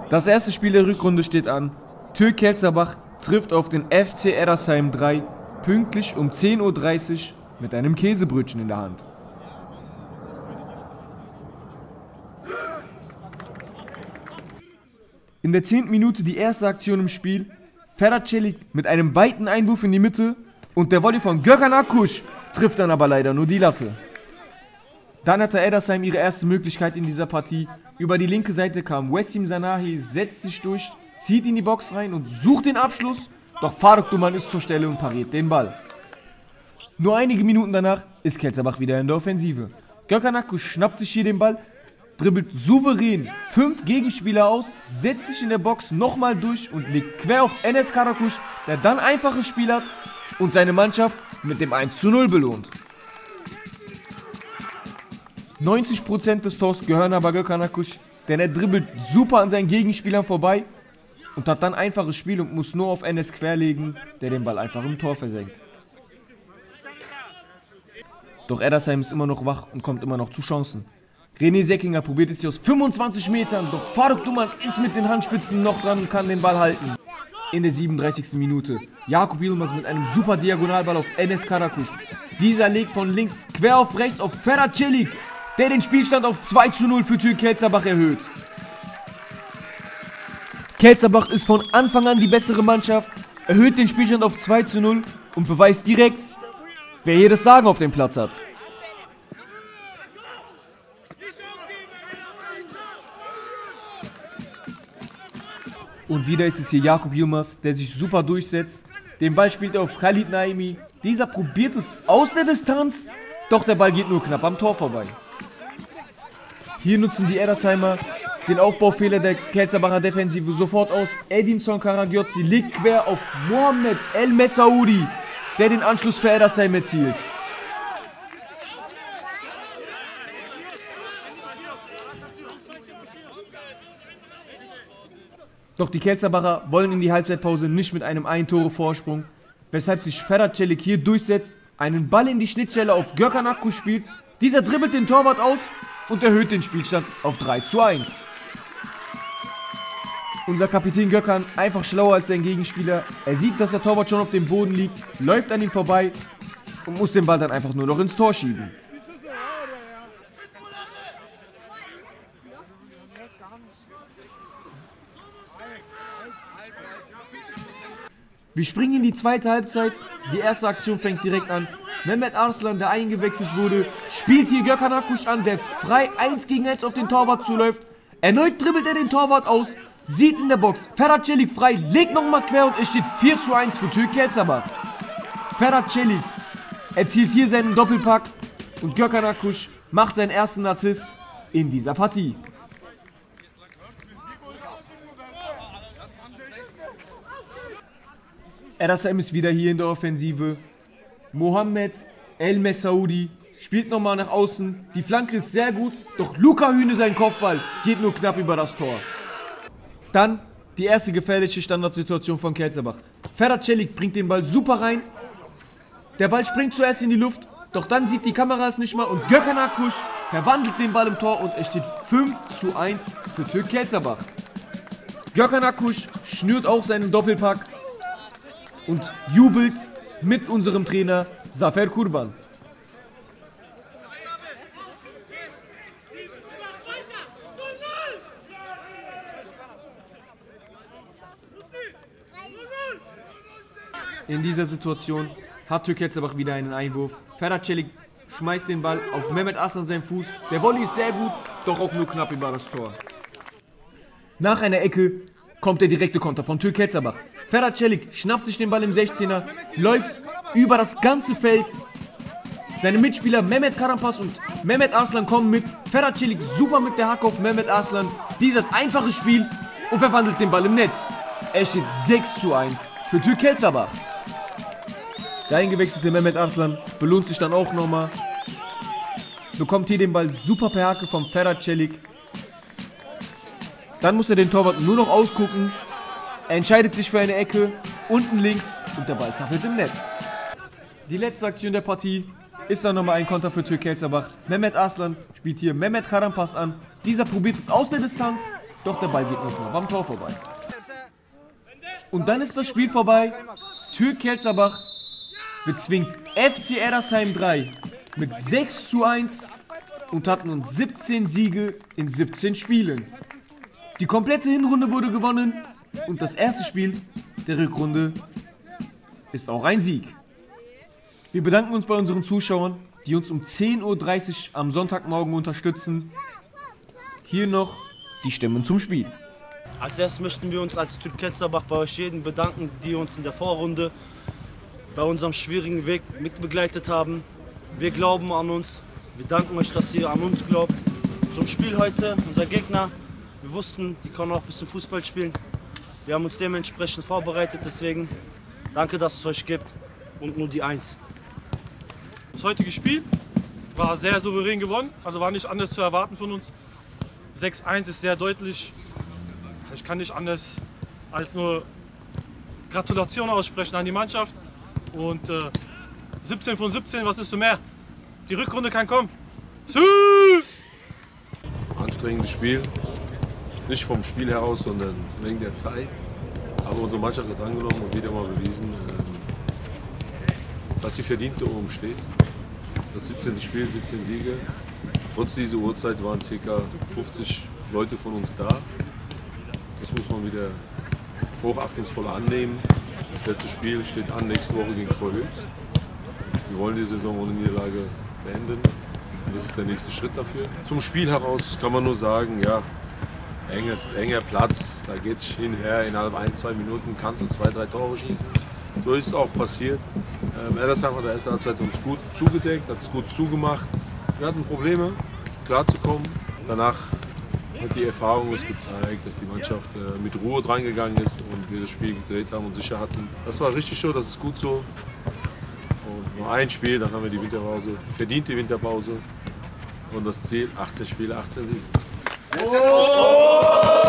Das erste Spiel der Rückrunde steht an. TuS Kelzerbach trifft auf den FC Eddersheim 3 pünktlich um 10:30 Uhr mit einem Käsebrötchen in der Hand. In der 10. Minute die erste Aktion im Spiel. Ferhat Çelik mit einem weiten Einwurf in die Mitte und der Volley von Gökhan Akkuş trifft dann aber leider nur die Latte. Dann hatte Eddersheim ihre erste Möglichkeit in dieser Partie. Über die linke Seite kam Wessim Sanahi, setzt sich durch, zieht in die Box rein und sucht den Abschluss, doch Faruk Duman ist zur Stelle und pariert den Ball. Nur einige Minuten danach ist Kelzerbach wieder in der Offensive. Gökhan Akkuş schnappt sich hier den Ball, dribbelt souverän 5 Gegenspieler aus, setzt sich in der Box nochmal durch und legt quer auf Enes Karakuş, der dann einfaches Spiel hat und seine Mannschaft mit dem 1:0 belohnt. 90% des Tors gehören aber Gökhan Akkuş, denn er dribbelt super an seinen Gegenspielern vorbei und hat dann einfaches Spiel und muss nur auf Enes querlegen, der den Ball einfach im Tor versenkt. Doch Eddersheim ist immer noch wach und kommt immer noch zu Chancen. René Seckinger probiert es hier aus 25 Metern, doch Faruk Duman ist mit den Handspitzen noch dran und kann den Ball halten. In der 37. Minute. Jakub Yilmaz mit einem super Diagonalball auf Enes Karakuş. Dieser legt von links quer auf rechts auf Ferhat Çelik, der den Spielstand auf 2:0 für TuS Kelzerbach erhöht. Kelzerbach ist von Anfang an die bessere Mannschaft, erhöht den Spielstand auf 2:0 und beweist direkt, wer hier das Sagen auf dem Platz hat. Und wieder ist es hier Jakub Yilmaz, der sich super durchsetzt. Den Ball spielt er auf Khalid Naimi. Dieser probiert es aus der Distanz, doch der Ball geht nur knapp am Tor vorbei. Hier nutzen die Eddersheimer den Aufbaufehler der Kelzerbacher Defensive sofort aus. Edinson Karagiozzi legt quer auf Mohamed El Messaoudi, der den Anschluss für Eddersheim erzielt. Doch die Kelzerbacher wollen in die Halbzeitpause nicht mit einem Ein-Tore-Vorsprung, weshalb sich Ferhat Çelik hier durchsetzt, einen Ball in die Schnittstelle auf Gökhan Akkuş spielt. Dieser dribbelt den Torwart aus und erhöht den Spielstand auf 3:1. Unser Kapitän Gökhan einfach schlauer als sein Gegenspieler. Er sieht, dass der Torwart schon auf dem Boden liegt, läuft an ihm vorbei und muss den Ball dann einfach nur noch ins Tor schieben. Wir springen in die zweite Halbzeit. Die erste Aktion fängt direkt an. Mehmet Arslan, der eingewechselt wurde, spielt hier Gökhan Akkuş an, der frei 1 gegen 1 auf den Torwart zuläuft. Erneut dribbelt er den Torwart aus, sieht in der Box Ferhat Çelik frei, legt nochmal quer und es steht 4:1 für TuS Kelzerbach. Ferhat Çelik erzielt hier seinen Doppelpack und Gökhan Akkuş macht seinen ersten Assist in dieser Partie. Eddersheim ist wieder hier in der Offensive. Mohamed El Messaoudi spielt nochmal nach außen. Die Flanke ist sehr gut, doch Luca Hühne, sein Kopfball, geht nur knapp über das Tor. Dann die erste gefährliche Standardsituation von Kelzerbach. Ferhat Çelik bringt den Ball super rein. Der Ball springt zuerst in die Luft, doch dann sieht die Kamera es nicht mal und Gökhan Akkuş verwandelt den Ball im Tor und es steht 5:1 für TuS Kelzerbach. Gökhan Akkuş schnürt auch seinen Doppelpack und jubelt mit unserem Trainer Zafer Kurban. In dieser Situation hat TuS Kelzerbach wieder einen Einwurf. Ferhat Çelik schmeißt den Ball auf Mehmet Arslan seinen Fuß. Der Volley ist sehr gut, doch auch nur knapp über das Tor. Nach einer Ecke kommt der direkte Konter von TuS Kelzerbach. Ferhat Çelik schnappt sich den Ball im 16er, läuft über das ganze Feld. Seine Mitspieler Mehmet Karampas und Mehmet Arslan kommen mit. Ferhat Çelik super mit der Hacke auf Mehmet Arslan. Dieser hat einfaches Spiel und verwandelt den Ball im Netz. Es steht 6:1 für TuS Kelzerbach. Der eingewechselte Mehmet Arslan belohnt sich dann auch nochmal. Bekommt hier den Ball super per Hacke von Ferhat Çelik. Dann muss er den Torwart nur noch ausgucken. Er entscheidet sich für eine Ecke, unten links und der Ball zappelt im Netz. Die letzte Aktion der Partie ist dann nochmal ein Konter für TuS Kelzerbach. Mehmet Arslan spielt hier Mehmet Karampas an. Dieser probiert es aus der Distanz, Doch der Ball geht nicht mehr, beim Tor vorbei. Und dann ist das Spiel vorbei. Türk Kelzerbach bezwingt FC Eddersheim 3 mit 6:1 und hat nun 17 Siege in 17 Spielen. Die komplette Hinrunde wurde gewonnen und das erste Spiel der Rückrunde ist auch ein Sieg. Wir bedanken uns bei unseren Zuschauern, die uns um 10:30 Uhr am Sonntagmorgen unterstützen. Hier noch die Stimmen zum Spiel. Als erstes möchten wir uns als Türk Kelzerbach bei euch jeden bedanken, die uns in der Vorrunde bei unserem schwierigen Weg mitbegleitet haben. Wir glauben an uns. Wir danken euch, dass ihr an uns glaubt. Zum Spiel heute, unser Gegner. Wir wussten, die können auch ein bisschen Fußball spielen. Wir haben uns dementsprechend vorbereitet, deswegen danke, dass es euch gibt und nur die 1. Das heutige Spiel war sehr souverän gewonnen, also war nicht anders zu erwarten von uns. 6:1 ist sehr deutlich. Ich kann nicht anders als nur Gratulation aussprechen an die Mannschaft. Und 17 von 17, was ist so mehr? Die Rückrunde kann kommen. Anstrengendes Spiel. Nicht vom Spiel heraus, sondern wegen der Zeit. Aber unsere Mannschaft hat angenommen und wieder mal bewiesen, dass sie verdient da oben steht. Das 17. Spiel, 17 Siege. Trotz dieser Uhrzeit waren ca. 50 Leute von uns da. Das muss man wieder hochachtungsvoll annehmen. Das letzte Spiel steht an nächste Woche gegen Vorhöchst. Wir wollen die Saison ohne Niederlage beenden. Und das ist der nächste Schritt dafür. Zum Spiel heraus kann man nur sagen, ja, enger Platz, da geht es hinher, innerhalb 1-2 Minuten kannst du 2-3 Tore schießen. So ist es auch passiert. Eddersheim hat der erste Halbzeit uns gut zugedeckt, hat es gut zugemacht. Wir hatten Probleme, klarzukommen. Danach hat die Erfahrung uns gezeigt, dass die Mannschaft mit Ruhe drangegangen ist und wir das Spiel gedreht haben und sicher hatten. Das war richtig so, das ist gut so. Und nur ein Spiel, dann haben wir die Winterpause, verdiente Winterpause und das Ziel 18 Spiele, 18 Siege.